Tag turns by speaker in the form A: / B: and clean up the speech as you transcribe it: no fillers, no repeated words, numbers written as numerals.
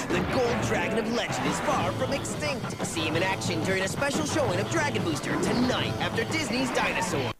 A: The gold dragon of legend is far from extinct. See him in action during a special showing of Dragon Booster tonight after Disney's Dinosaur.